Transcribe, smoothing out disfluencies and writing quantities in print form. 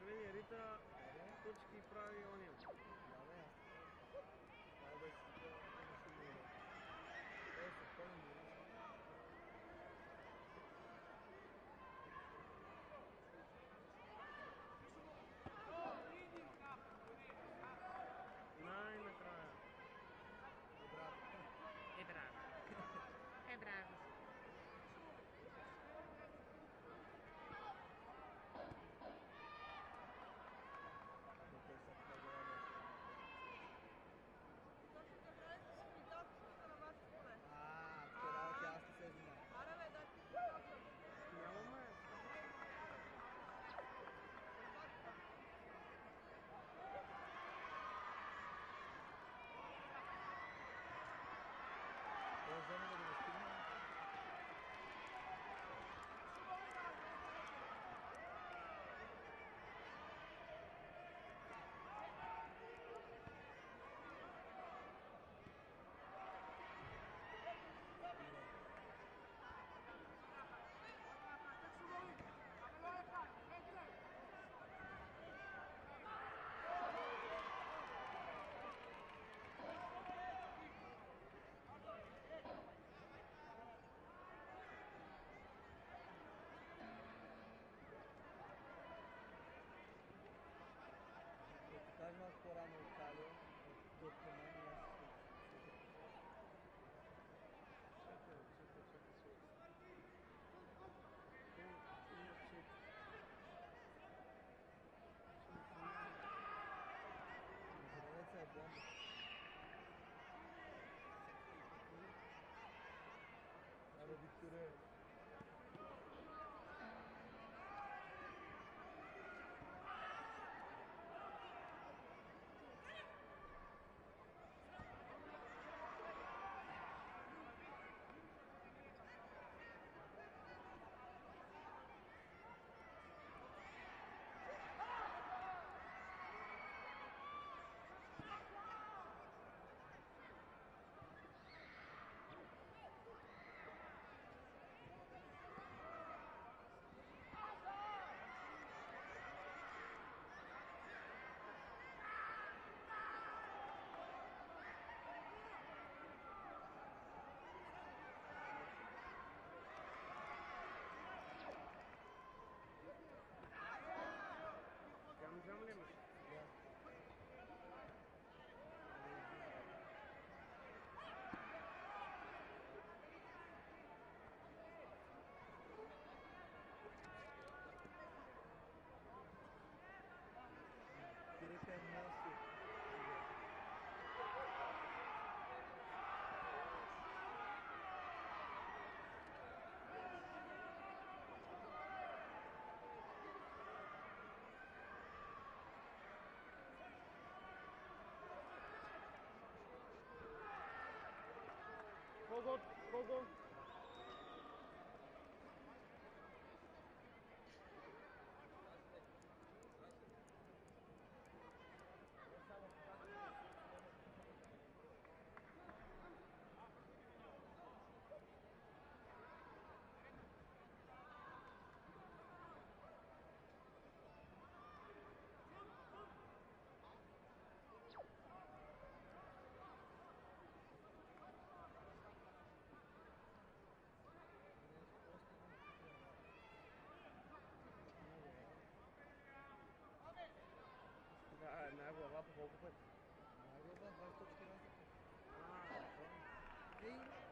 vidi, Rita točki pravi on je. Ja, ne, jaz tako. Ajde, si to še bilo. To je se polno mirično. Naj na kraju. Je bravo. È bravo. To je sad kao gledamo. Speravo che se zna. Няма ме. To je zona da ga ne stigne. Кажи малко по-рано от Калио, от Геркеман и аз Чакай. Има чек. Зеленеца е бомба. Абе, Викторе. Jam ли имаш? Да. Кирика е носи. Go. Да, една глава по колко пъти? Една глава, 20 точки разлика. Добре. Ей,